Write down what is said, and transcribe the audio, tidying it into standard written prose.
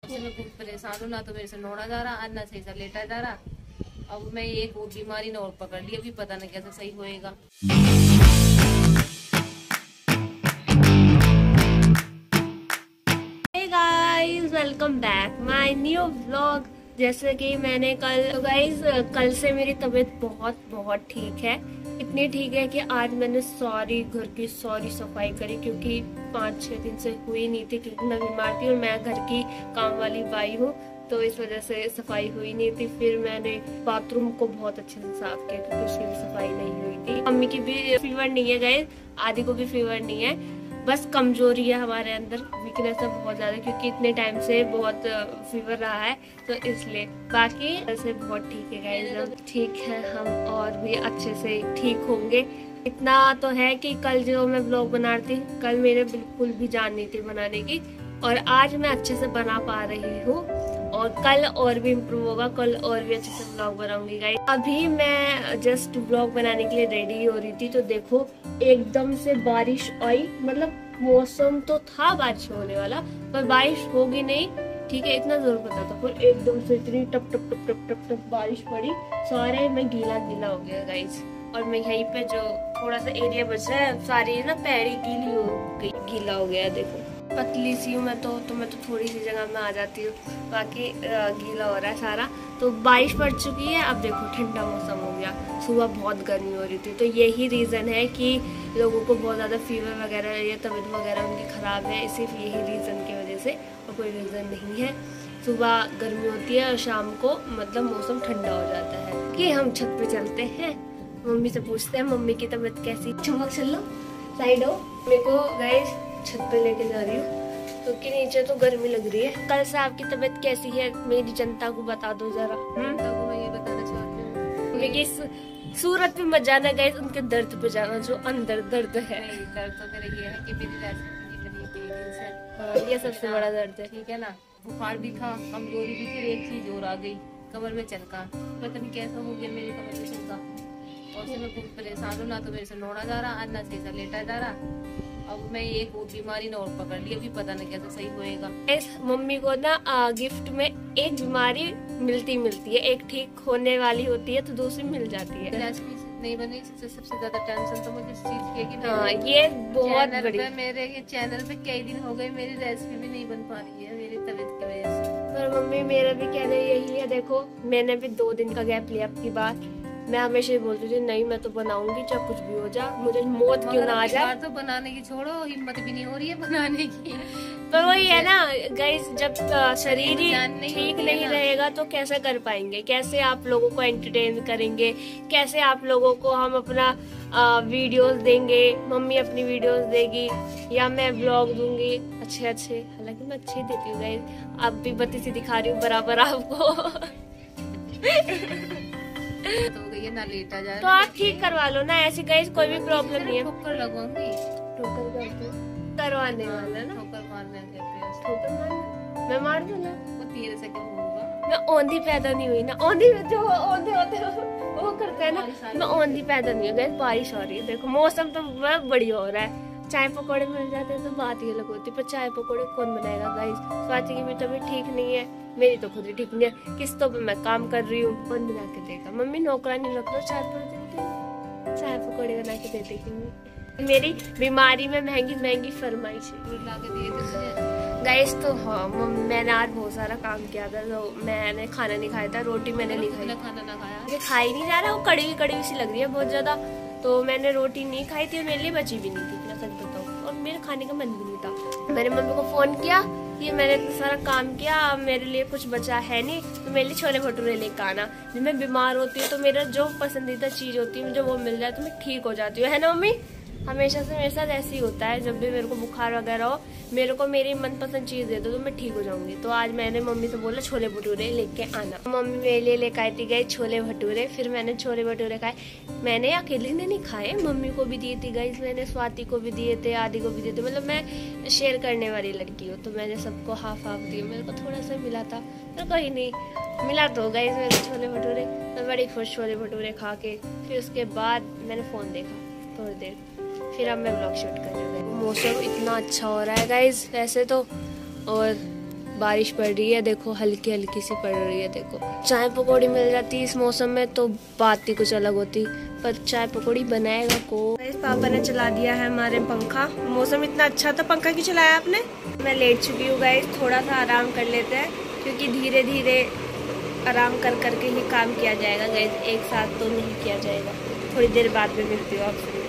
मैं खूब परेशान हूँ, ना तो मेरे से नोड़ा जा रहा, ना सही से लेटा जा रहा। अब मैं एक वो बीमारी ने और पकड़ ली, अभी पता नहीं कैसे सही होएगा। Hey guys, welcome back my new vlog. जैसे कि मैंने कल से मेरी तबीयत बहुत बहुत ठीक है। इतनी ठीक है कि आज मैंने सारी घर की सारी सफाई करी, क्योंकि 5-6 दिन से हुई नहीं थी, क्योंकि मैं बीमार थी और मैं घर की काम वाली बाई हूँ, तो इस वजह से सफाई हुई नहीं थी। फिर मैंने बाथरूम को बहुत अच्छे से साफ किया, क्योंकि उसकी भी सफाई नहीं हुई थी। मम्मी की भी फीवर नहीं है गाइस, आदि को भी फीवर नहीं है, बस कमजोरी है हमारे अंदर, वीकनेस है बहुत ज्यादा, क्योंकि इतने टाइम से बहुत फीवर रहा है, तो इसलिए। बाकी ऐसे बहुत ठीक है गाइस, ठीक है हम और भी अच्छे से ठीक होंगे। इतना तो है कि कल जो मैं ब्लॉग बना रही थी, कल मेरे बिल्कुल भी जान नहीं थी बनाने की, और आज मैं अच्छे से बना पा रही हूँ, और कल और भी इम्प्रूव होगा, कल और भी अच्छे से ब्लॉग बनाऊंगी गाइस। अभी मैं जस्ट ब्लॉग बनाने के लिए रेडी हो रही थी, तो देखो एकदम से बारिश आई। मतलब मौसम तो था बारिश होने वाला, पर बारिश होगी नहीं, ठीक है, इतना जरूर पता था। पर एकदम से इतनी टप टप टप टप टप टप बारिश पड़ी, सारे में गीला गीला हो गया गाइस। और मैं यहीं पे जो थोड़ा सा एरिया बचा है, सारी ना पैड़ी गीली हो गई, गीला हो गया। देखो पतली सी हूँ मैं तो मैं तो थोड़ी सी जगह में आ जाती हूँ, बाकी गीला हो रहा है सारा। तो बारिश पड़ चुकी है, अब देखो ठंडा मौसम हो गया। सुबह बहुत गर्मी हो रही थी, तो यही रीज़न है कि लोगों को बहुत ज़्यादा फीवर वगैरह या तबीयत वगैरह उनकी ख़राब है, सिर्फ यही रीज़न की वजह से, और कोई रीज़न नहीं है। सुबह गर्मी होती है और शाम को मतलब मौसम ठंडा हो जाता है। कि हम छत पे चलते हैं, मम्मी से पूछते हैं मम्मी की तबीयत कैसी। चमक चल लो, साइड हो। मेरे को गाइस छत पे लेके जा रही हूँ, क्योंकि नीचे तो गर्मी लग रही है। कल से आपकी तबीयत कैसी है मेरी जनता को बता दो जरा। जनता को मैं ये बताना चाहती हूँ, लेकिन सूरत पे मत जाना गाइस, उनके दर्द पे जाना, जो अंदर दर्द है। दर्द तो मेरा ये है कि मेरी रेसिपी बनी थी दिन से, ये सबसे बड़ा दर्द है, ठीक है ना। बुखार भी था, कमजोरी भी थी, एक चीज और आ गई, कमर में चलका। पता नहीं कैसा हो गया मेरी कमर में चलका, और से मैं खूब परेशान हूँ, ना तो मेरे से नोड़ा जा रहा, ना सही से लेटा जा रहा। अब मैं एक वो बीमारी ने और पकड़ ली, अभी पता नहीं कैसे सही होएगा। मम्मी को ना गिफ्ट में एक बीमारी मिलती है, एक ठीक होने वाली होती है तो दूसरी मिल जाती है। रेसिपी नहीं बनी, सबसे ज्यादा टेंशन तो मुझे इस चीज की है कि हाँ, ये बहुत बड़ी। मेरे ये चैनल पे कई दिन हो गए मेरी रेसिपी भी नहीं बन पा रही है, मेरी तबीयत की वजह से। पर मम्मी मेरा भी कहना यही है, देखो मैंने भी 2 दिन का गैप लिया आपकी बात। मैं हमेशा ही बोलती थी नहीं मैं तो बनाऊंगी, चाहे कुछ भी हो जा, मुझे मौत क्यों ना आ जाए। तो बनाने की छोड़ो, हिम्मत भी नहीं हो रही है बनाने की। पर वही है ना गाइस, जब शरीर ही ठीक नहीं रहेगा तो कैसे कर पाएंगे, कैसे आप लोगों को एंटरटेन करेंगे, कैसे आप लोगों को हम अपना वीडियोस देंगे, मम्मी अपनी वीडियोस देगी या मैं व्लॉग दूंगी अच्छे। हालांकि मैं अच्छे देती हूँ गाइस, अब भी बत्ती सी दिखा रही हूँ बराबर आपको। तो हो गई है ना, लेटा जा तो आप ठीक करवा लो ना, ऐसी गाइस कोई भी प्रॉब्लम नहीं है। ठोकर लगवाऊंगी, ठोकर करवाने वाला ना, ठोकर मारने ठोकर मारना, मैं मार दूँ ना, वो तेरे से क्या होगा। मैं औंधी पैदा नहीं हुई ना, औंधी जो औंधे होते वो करते हैं ना, मैं औंधी पैदा नहीं हुई। गाइस बारिश हो रही है, देखो मौसम तो बहुत बढ़िया हो रहा है, चाय पकौड़े मिल जाते हैं तो बात ही अलग होती है, पर चाय पकौड़े कौन बनाएगा गाइस। स्वाति की भी तबीयत ठीक नहीं है, मेरी तो खुद ही ठीक नहीं है, किस्तों पे मैं काम कर रही हूँ, कौन बना के देगा। मम्मी नौकरानी रख लो, 4-5 दिन के चाय पकौड़े बना के दे देगी। मेरी बीमारी में महंगी फरमाइश गाइस। तो हाँ मैंने आज बहुत सारा काम किया था, तो मैंने खाना नहीं खाया था, रोटी मैंने नहीं खाई, खाना ना खाया, मुझे खा ही नहीं जा रहा, वो कड़वी सी लग रही है बहुत ज्यादा, तो मैंने रोटी नहीं खाई थी, मेरे लिए बची भी नहीं थी, मैं सच बताऊं, और मेरे खाने का मन भी नहीं था। मैंने मम्मी को फोन किया कि मैंने इतना सारा काम किया, अब मेरे लिए कुछ बचा है नहीं, तो मेरे लिए छोले भटूरे लेकर आना। जब मैं बीमार होती हूँ तो मेरा जो पसंदीदा चीज होती है मुझे वो मिल जाए तो मैं ठीक हो जाती हूँ, है ना मम्मी। हमेशा से मेरे साथ ऐसे ही होता है, जब भी मेरे को बुखार वगैरह हो, मेरे को मेरी मनपसंद चीज दे दो तो मैं ठीक हो जाऊंगी। तो आज मैंने मम्मी से बोला छोले भटूरे लेके आना, मम्मी मेरे लिए लेकर आई थी गई छोले भटूरे। फिर मैंने छोले भटूरे खाए, मैंने अकेले ने नहीं खाए, मम्मी को भी दिए थे गाइस, मैंने स्वाति को भी दिए थे, आदि को भी दिए थे, मतलब मैं शेयर करने वाली लड़की हूँ, तो मैंने सबको हाफ दिए, मेरे को थोड़ा सा मिला था, तो कहीं नहीं मिला तो गाइस मेरे छोले भटूरे, मैं बड़ी खुश छोले भटूरे खा के। फिर उसके बाद मैंने फोन देखा थोड़ी देर, फिर अब मैं व्लॉग शूट कर रही हूँ। मौसम इतना अच्छा हो रहा है गाइज वैसे तो, और बारिश पड़ रही है, देखो हल्की हल्की सी पड़ रही है। देखो चाय पकौड़ी मिल जाती इस मौसम में तो बात ही कुछ अलग होती, पर चाय पकौड़ी बनाएगा को। पापा ने चला दिया है हमारे पंखा, मौसम इतना अच्छा था, पंखा क्यों चलाया आपने? मैं लेट चुकी हूँ गाइस, थोड़ा सा आराम कर लेते हैं क्योंकि धीरे धीरे आराम कर करके ही काम किया जाएगा गाइस, एक साथ तो नहीं किया जाएगा। थोड़ी देर बाद में मिलती हूँ आपसे।